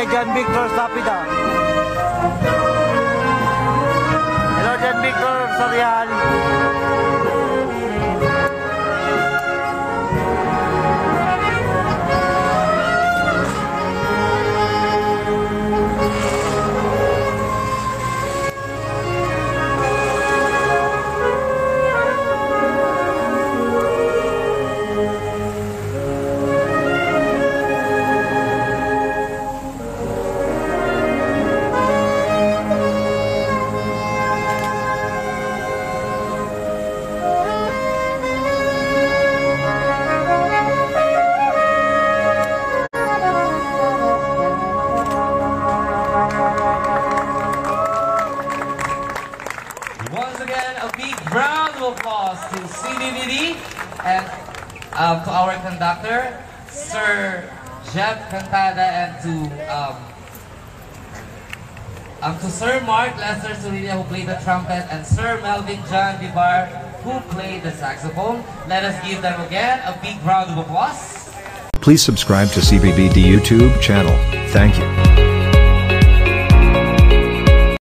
kay John Victor Sapida. Hello John Victor Sorial. Once again, a big round of applause to CBBD and to our conductor, Sir Jeff Cantada, and to Sir Mark Lester Surilla, who played the trumpet, and Sir Melvin John Vivar, who played the saxophone. Let us give them again a big round of applause. Please subscribe to CBBD YouTube channel. Thank you.